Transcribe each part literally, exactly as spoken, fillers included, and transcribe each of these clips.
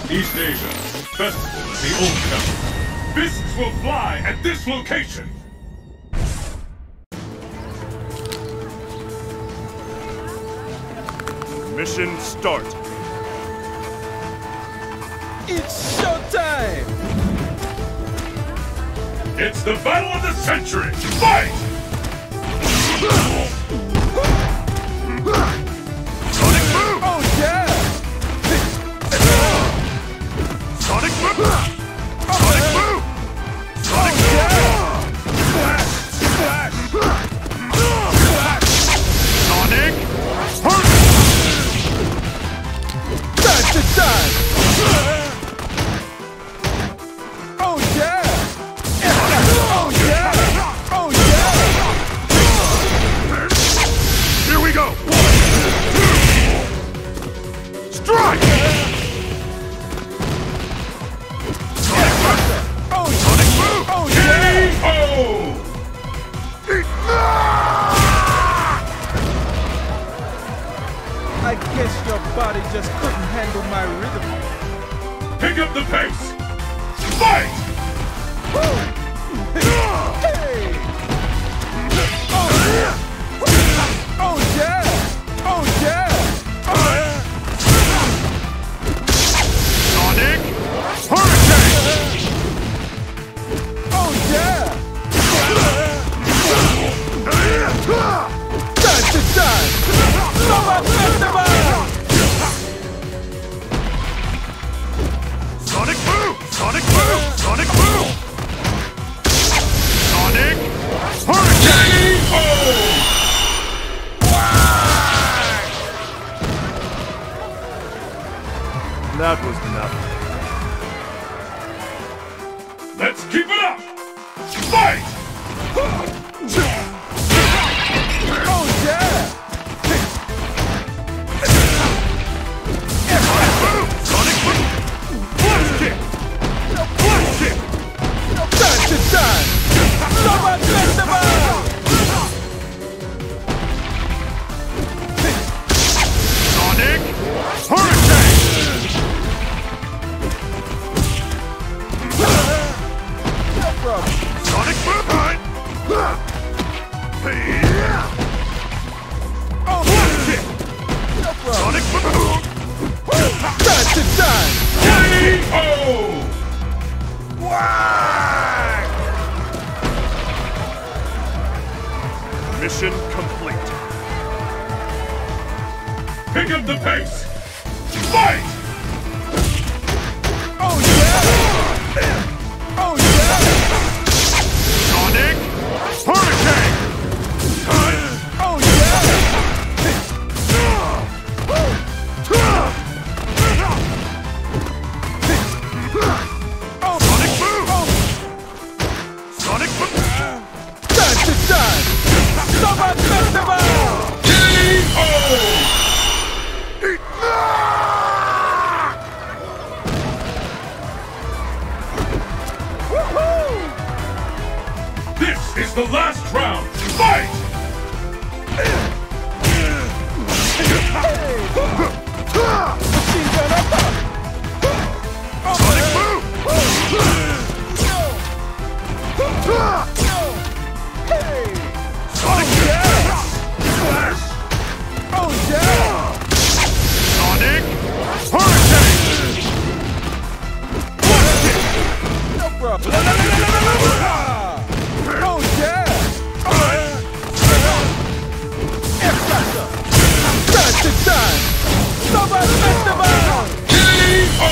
East Asia, Festival of the Old Temple. Fists will fly at this location! Mission start! It's showtime! It's the battle of the century! Fight! Sonic boom! Oh yeah! Sonic boom! Sonic boom! Sonic boom! Flash! Flash! Sonic hurt! Time to time! Oh yeah! Oh yeah! Oh yeah! Here we go! Strike! Sonic boom! Oh Sonic boom! oh yeah! Oh! I guess your body just couldn't handle my rhythm. Pick up the pace! Fight! Hey! Oh yeah! Oh yeah! Oh yeah! Sonic Hurricane! Oh yeah! Time to time! Summer Festival! Sonic boom! Sonic boom! Sonic boom! Sonic Hurricane! That was nothing. Let's keep it up! Fight! Oh yeah! Sonic boom! Sonic boom! Flash kick! Flash kick! Time to time! Summer Festival! Sonic Hurricane! No problem. Sonic boom! Oh, Flash kick! no problem. Sonic boom! Time to time! K O! Mission complete. Pick up the pace! Fight! Oh yeah! Oh yeah! Sonic Hurricane! Oh yeah! Oh, Sonic boom! oh, Sonic boom! time to time! Summer Festival! K O! Woohoo! This is the last round! Fight! Machine gun up! Oh, Sonic boom! hey! Sonic Yeah! Flash! Oh yeah! Sonic Hurricane! No problem. Oh yeah! F-Factor! Time to time! Summer Festival! K O!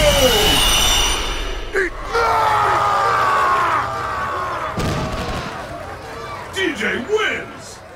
D J wins!